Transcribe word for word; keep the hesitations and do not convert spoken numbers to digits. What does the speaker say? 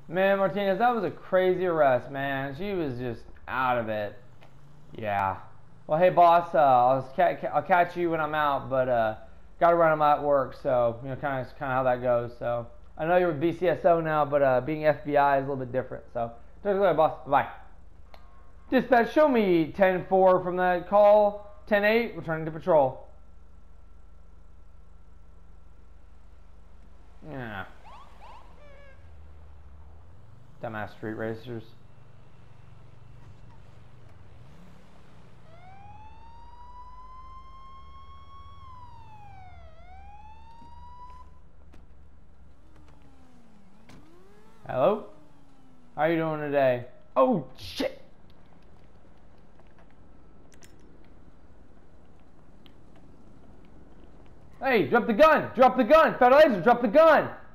Man, Martinez, that was a crazy arrest, man. She was just out of it. Yeah. Well, hey, boss, uh, I'll, ca I'll catch you when I'm out, but uh, got to run them at work, so, you know, kind of kind of how that goes. So, I know you're with B C S O now, but uh, being F B I is a little bit different. So, talk to you later, boss. Bye. Dispatch, show me ten four from that call. ten eight, returning to patrol. Yeah. Dumbass street racers. Hello? How are you doing today? Oh, shit! Hey, drop the gun! Drop the gun! Federal agent, drop the gun!